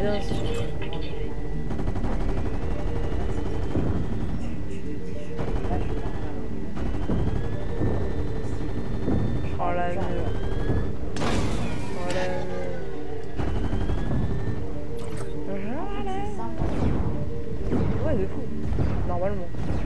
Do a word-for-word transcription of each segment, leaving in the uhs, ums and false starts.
bien sûr. Oh la meuf. Oh la meuf. Ouais, de fou. Normalement.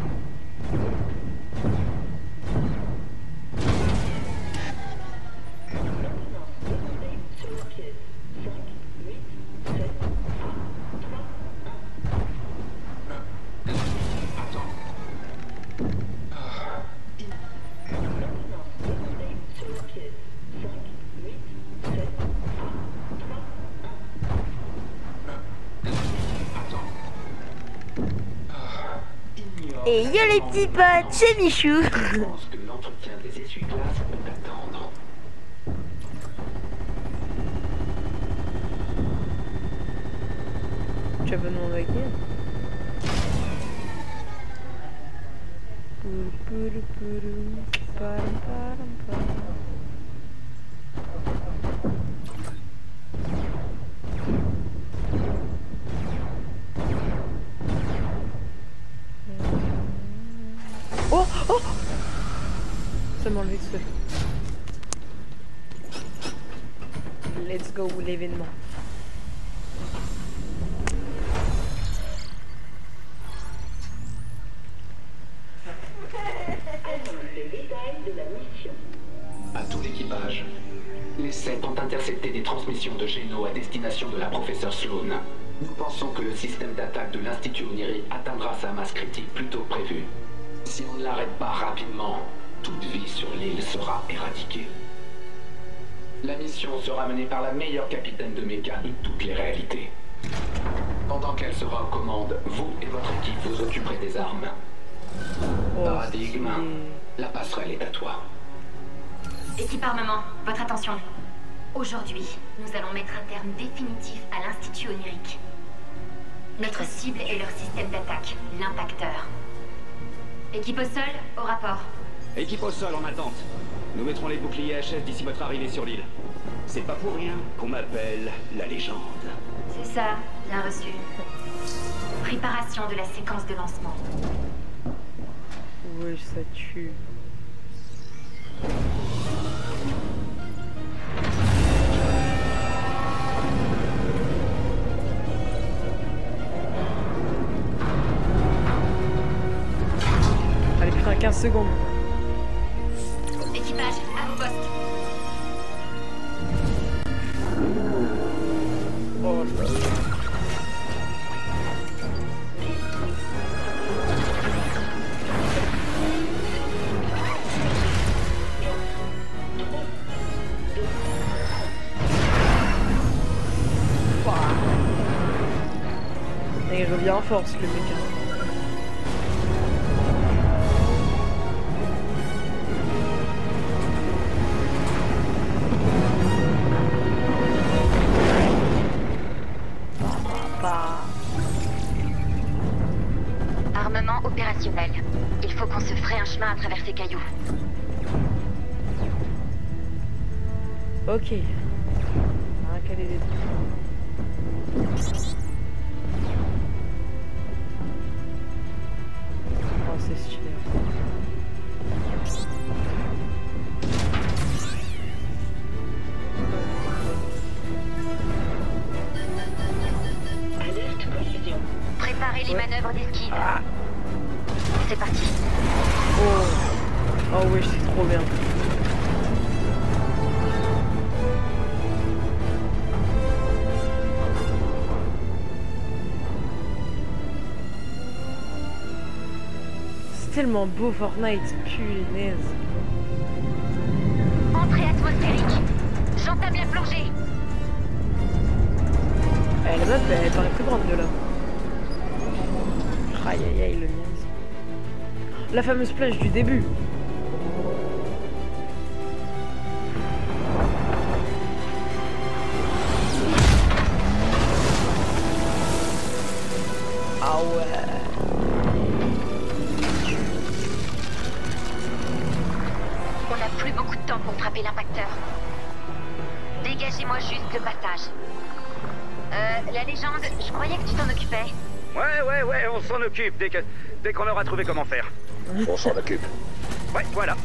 Et yo les petits potes, c'est Michou. Je pense que l'entretien des essuie-glaces peut attendre. Tu as pas demandé à qui? Oh, oh, ça m'a enlevé tout seul. Let's go, l'événement. Le détail de la mission. À tout l'équipage. Les sept ont intercepté des transmissions de Géno à destination de la professeure Sloan. Nous pensons que le système d'attaque de l'Institut Oniri atteindra sa masse critique plus tôt que prévu. Si on ne l'arrête pas rapidement, toute vie sur l'île sera éradiquée. La mission sera menée par la meilleure capitaine de méca de toutes les réalités. Pendant qu'elle sera aux commandes, vous et votre équipe vous occuperez des armes. Oh, Paradigme, la passerelle est à toi. Équipe armement, votre attention. Aujourd'hui, nous allons mettre un terme définitif à l'Institut Onirique. Notre cible est leur système d'attaque, l'impacteur. Équipe au sol, au rapport. Équipe au sol en attente. Nous mettrons les boucliers H F d'ici votre arrivée sur l'île. C'est pas pour rien qu'on m'appelle la légende. C'est ça, bien reçu. Préparation de la séquence de lancement. Ouais, ça tue. Allez, putain, quinze secondes. Équipage, à vos postes. Oh là là. Et il revient en force, le mec. Armement opérationnel. Il faut qu'on se fraye un chemin à travers ces cailloux. Ok. Un calé des deux. Oh, c'est stylé. Préparez les Ouais. manœuvres d'esquive. Ah. C'est parti. Oh. Oh oui, c'est trop bien. C'est tellement beau Fortnite, punaise. Entrée atmosphérique. J'entame la plongée. Eh, la meuf, elle paraît plus grande de là. Aïe aïe aïe, le mien. La fameuse plage du début. Ah ouais. On n'a plus beaucoup de temps pour frapper l'impacteur. Dégagez-moi juste le passage. Euh, la légende, je croyais que tu t'en occupais. Ouais, ouais, ouais, on s'en occupe dès que dès qu'on aura trouvé comment faire. On s'en occupe. Ouais, voilà.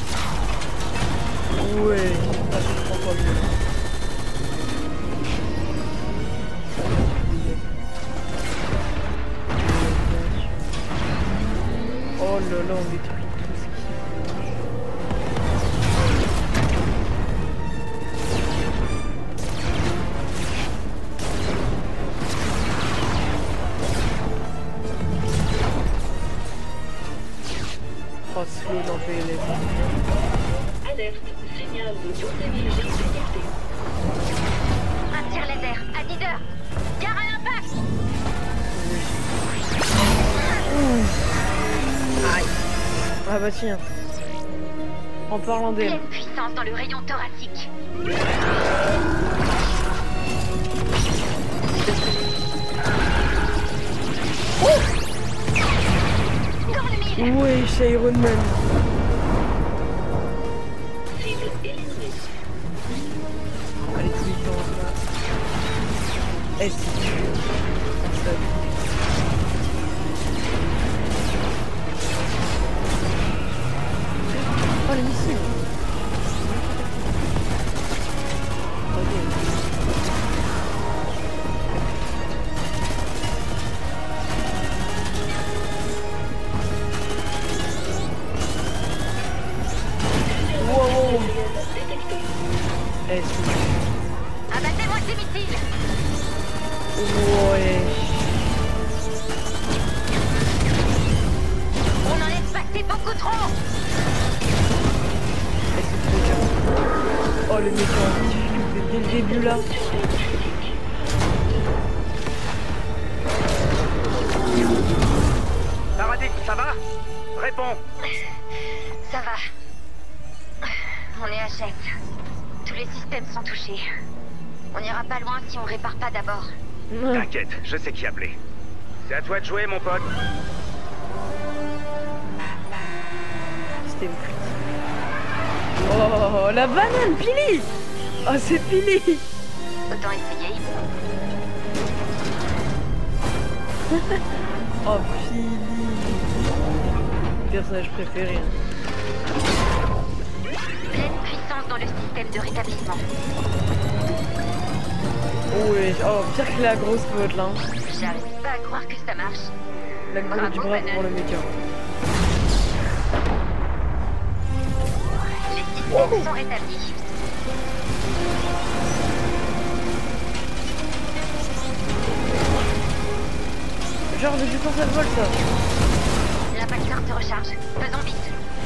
Ouais, ça je comprends pas mieux. Oh là là, on détruit tout ce qui Oh, Sloan en P L S. Alerte, signal de tournéville détecté. Un tir laser, à dix heures. Gare à l'impact. Aïe. Ah bah tiens. En parlant d'elle. Pleine puissance dans le rayon thoracique. Dans le mille. Ouais, c'est Iron Man. Cible éliminée. Allez, tous les gens là. S. Ça. Oh, les missiles. Wow. S. Abattez-moi ces missiles. Ouais. On en laisse passer beaucoup trop. Et c'est trop dur. Oh, le mec en difficulté dès le début là. Paradis, ça va? Réponds. Ça va. On est à Jet. Tous les systèmes sont touchés. On n'ira pas loin si on répare pas d'abord. T'inquiète, je sais qui appeler. C'est à toi de jouer, mon pote. C'était une pute. Oh, la banane, Pili. Oh, c'est Pili. Autant essayer. Oh, Pili. Personnage préféré. Pleine puissance dans le système de rétablissement. Oh, ouais. Oh, pire que la grosse faute là. J'arrive pas à croire que ça marche. La gueule du bras pour le méca. Les systèmes sont rétablis. Genre, depuis quand ça vole ça? L'impacteur se recharge. Faisons vite.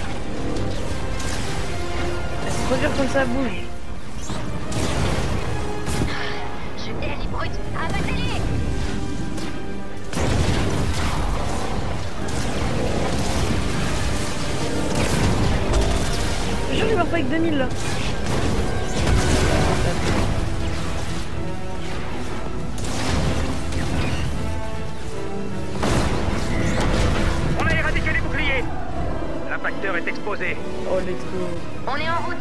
Elle se produire quand ça bouge. Jetez les brutes. Abattez-les. Je jure, il meurt pas avec deux mille là. On a éradiqué les boucliers. L'impacteur est exposé. Oh, let's go. On est en route.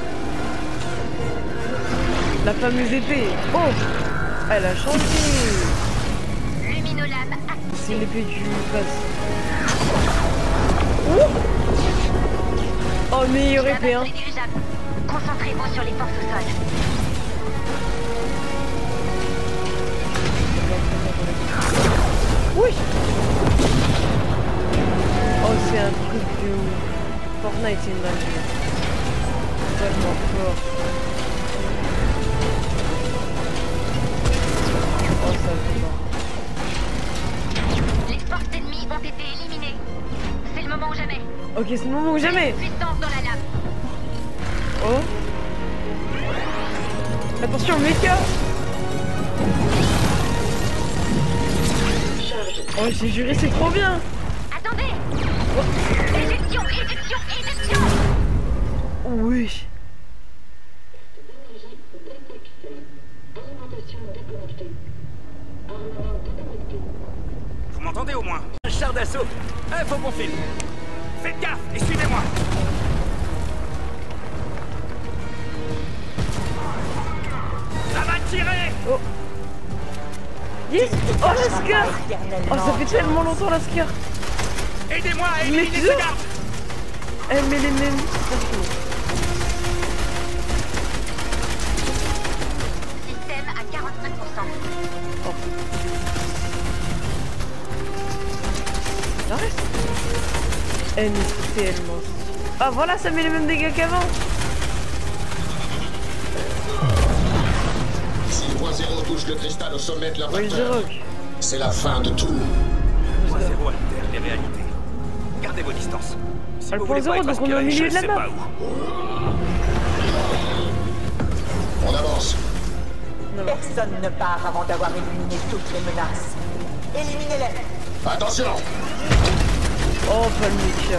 La fameuse épée. Oh, elle a changé. Luminolame activé. C'est l'épée du face. Oh, oh meilleure épée, hein. Les dirigeables. Concentrez-vous sur les forces au sol. Oui. Oh, c'est un truc de ouf. Fortnite, c'est une dinguerie. Tellement fort. Oh, ça fait mal. Les forces ennemies ont été éliminées. C'est le moment ou jamais. Ok, c'est le moment ou jamais. Puissance dans la lame. Oh. Attention, méca. Oh, j'ai juré, c'est trop bien. Attendez. Éjection, éjection, éjection. Oui. Vous m'entendez au moins? Un char d'assaut. Un faut qu'on file. Faites gaffe et suivez-moi. Ça va tirer. Oh. Yes. Oh la Scar. Oh ça fait tellement longtemps la Scar. Aidez-moi à Mais éliminer tu- ce garde. Elle met les mêmes. Système à quarante-cinq pour cent. Ça reste. Elle met tellement. Ah voilà, ça met les mêmes dégâts qu'avant. Si le point zéro touche le cristal au sommet de Oui, l'impacteur, Rock. c'est la fin de tout. Point zéro altère les réalités. Gardez vos distances. Si Ah, le vous point voulez pas zéro, être donc on est au aspiré, milieu je de la sais map. pas où. On avance. Non. Personne ne part avant d'avoir éliminé toutes les menaces. Éliminez-les. Attention! Oh, pas le Mika.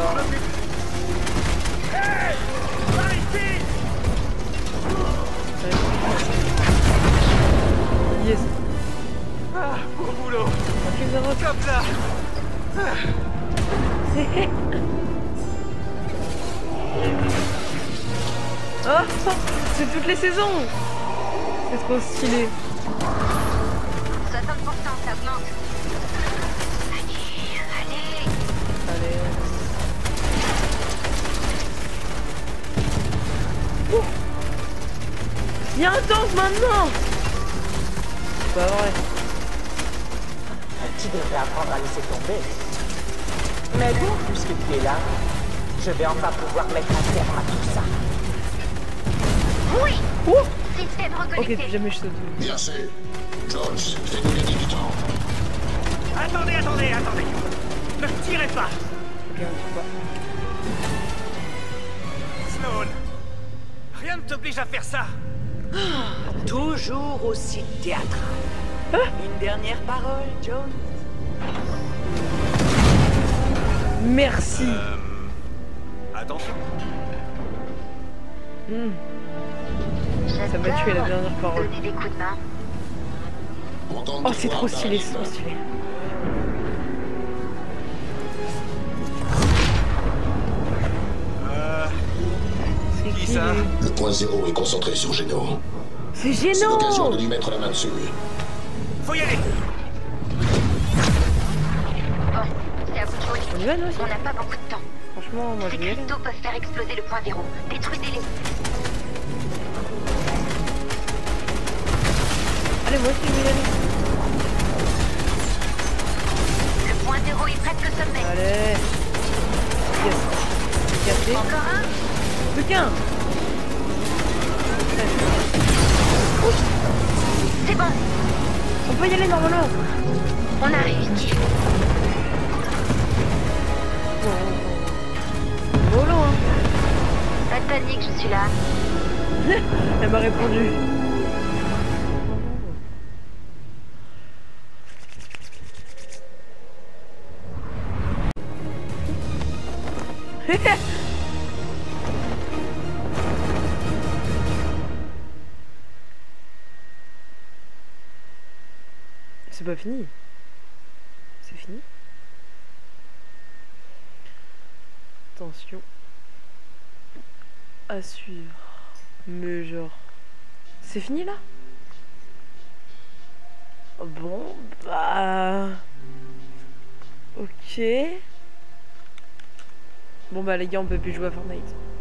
Yes. Ah, bon boulot. Ok, ça va. Comme ça. Oh, c'est toutes les saisons. C'est trop stylé. soixante pour cent, ça augmente. Allez, allez. Allez. Ouh. Il y a un tank maintenant. C'est pas vrai. Tu devrais apprendre à laisser tomber. Mais bon, puisque tu es là, je vais enfin pouvoir mettre un terme à tout ça. Oui. Ouh. Système Ok, reconnecté. plus jamais je saute. Bien sûr. Jones, fais-nous gagner du temps. Attendez, attendez, attendez. Ne tirez pas. Ok, on tue pas. Sloan. Rien ne t'oblige à faire ça. Toujours aussi théâtral. Une dernière parole, Jones? Merci. Euh... Attention. Hmm. Ça m'a tué la dernière parole. Donner des coups de main. Content de Oh, te c'est voir, trop stylé, Darling. c'est trop stylé. Euh... C'est Qui qui ça? lui? Le point zéro est concentré sur Geno. C'est C'est gênant. l'occasion de lui mettre la main dessus. Faut y aller. Bon, c'est à vous de jouer. On y va, nous aussi. On n'a pas beaucoup de temps. Franchement, moi je Ces vais y aller. cristaux peuvent faire exploser le point zéro. Détruisez-les. Allez, moi aussi je vais y aller. Le point zéro est presque au sommet. Allez. Yes. Cassé. Encore un. Plus qu'un. C'est bon. On peut y aller normalement. On a réussi. Mollo, hein. Pas de panique, je suis là. Elle m'a répondu. C'est pas fini. C'est fini. Attention. À suivre. Mais genre... C'est fini là? Bon, bah... Ok. Bon bah les gars, on peut plus jouer à Fortnite.